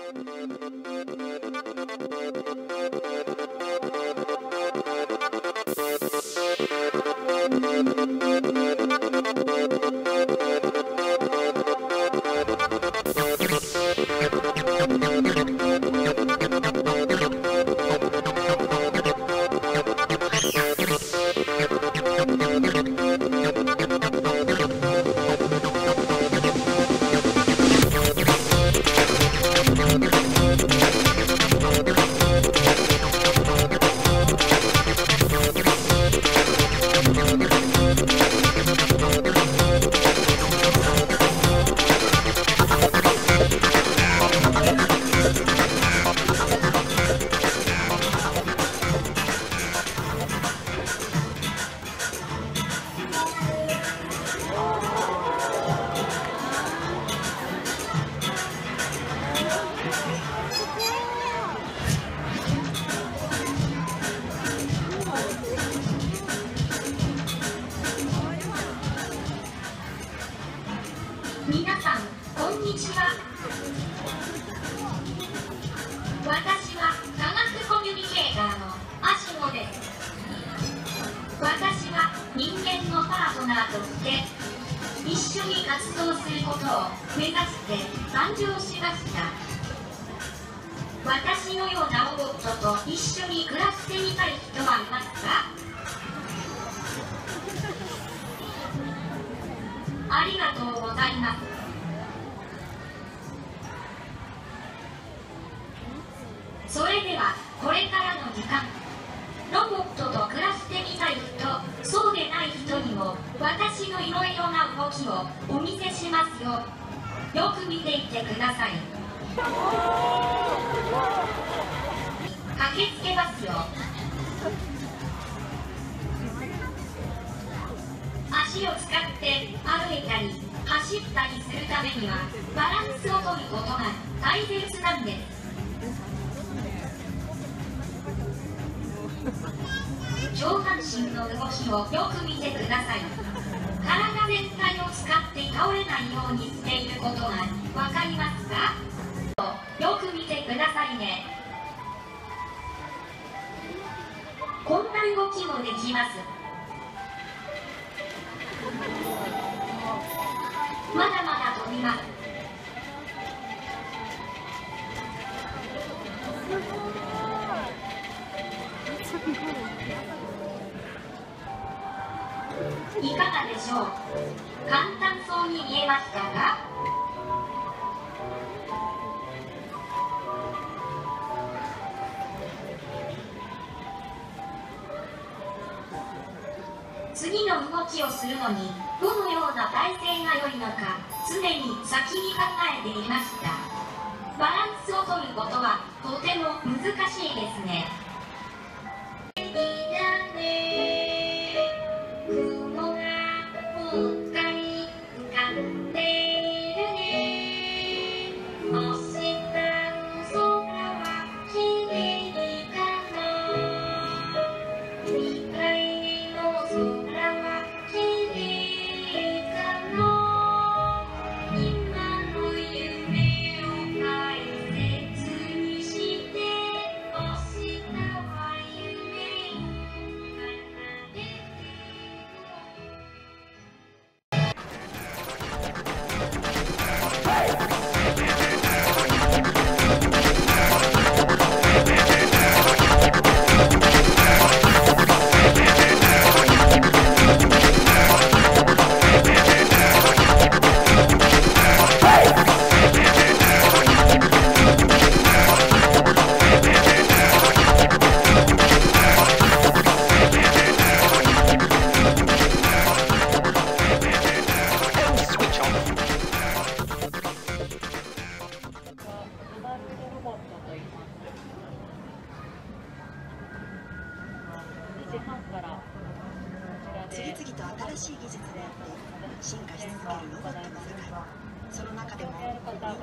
皆さん、こんにちは。私は科学コミュニケーターのアシモです。私は人間のパートナーとして一緒に活動することを目指して誕生しました。私のようなロボットと一緒に暮らしてみたい人はいますか？ありがとうございます。それではこれからの時間、ロボットと暮らしてみたい人、そうでない人にも私のいろいろな動きをお見せしますよ。よく見ていてください。駆けつけますよ。足を使って歩いたり走ったりするためにはバランスを取ることが大切なんです。上半身の動きをよく見てください。体全体を使って倒れないようにしていることがわかりますか？よく見てくださいね。こんな動きもできます。まだまだ飛びます。いかがでしょう？簡単そうに見えましたか？次の動きをするのにどのような体勢が良いのか常に先に考えていました。バランスを取ることはとても難しいですね。雲がぽっかり浮かんでいるね。明日の空はきれいかな。未来の空はきれいかな。今の夢を大切にして明日は夢を奏でて次々と新しい技術であって進化し続けるロボットの世界。その中でも人